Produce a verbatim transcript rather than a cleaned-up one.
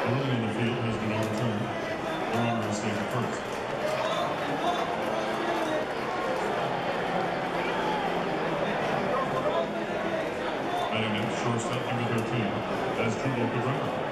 early in the field has been overturned. The runner is safe at first. Batting at shortstop, number thirteen, as Corey Kluber.